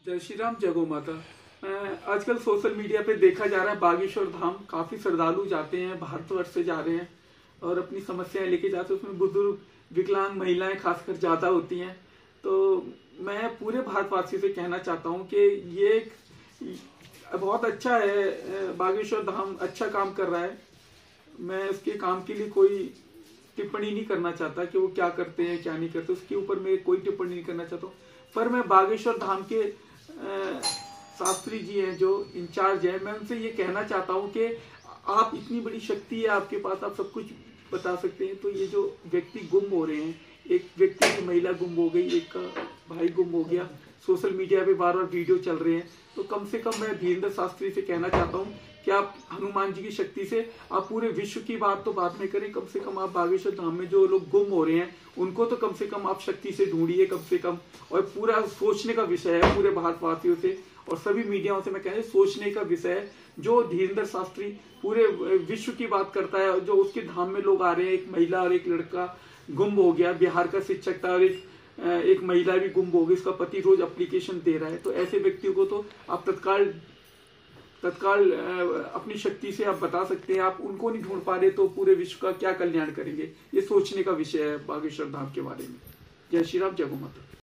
जय श्री राम, जय गौ माता। आजकल सोशल मीडिया पे देखा जा रहा है बागेश्वर धाम काफी श्रद्धालु जाते हैं, भारतवर्ष से जा रहे हैं और अपनी समस्याएं लेके जाते हैं। उसमें बुजुर्ग, विकलांग महिलाएं खासकर ज्यादा होती हैं। तो मैं पूरे भारतवासियों से कहना चाहता हूं कि ये बहुत अच्छा है, बागेश्वर धाम अच्छा काम कर रहा है। मैं उसके काम के लिए कोई टिप्पणी नहीं करना चाहता कि वो क्या करते हैं क्या नहीं करते, उसके ऊपर मैं कोई टिप्पणी नहीं करना चाहता हूँ। पर मैं बागेश्वर धाम के शास्त्री जी हैं जो इंचार्ज है, मैं उनसे ये कहना चाहता हूँ कि आप, इतनी बड़ी शक्ति है आपके पास, आप सब कुछ बता सकते हैं। तो ये जो व्यक्ति गुम हो रहे हैं, एक व्यक्ति की महिला गुम हो गई, एक का भाई गुम हो गया, सोशल मीडिया पे बार बार वीडियो चल रहे हैं, तो कम से कम मैं धीरेन्द्र शास्त्री से कहना चाहता हूँ कि आप हनुमान जी की शक्ति से आप पूरे विश्व की बात तो बाद में करें, कम से कम आप बागेश्वर धाम में जो लोग गुम हो रहे हैं उनको तो कम से कम आप शक्ति से ढूंढिए कम से कम। और पूरा सोचने का विषय है पूरे भारतवासियों से और सभी मीडियाओं से मैं कह रहा हूं, सोचने का विषय है। जो धीरेन्द्र शास्त्री पूरे विश्व की बात करता है, जो उसके धाम में लोग आ रहे हैं, एक महिला और एक लड़का गुम हो गया, बिहार का शिक्षक था और एक महिला भी गुम हो गई, उसका पति रोज एप्लीकेशन दे रहा है। तो ऐसे व्यक्तियों को तो आप तत्काल अपनी शक्ति से आप बता सकते हैं। आप उनको नहीं ढूंढ पा रहे तो पूरे विश्व का क्या कल्याण करेंगे? ये सोचने का विषय है बागेश्वर धाम के बारे में। जय श्री राम, जय गौ माता।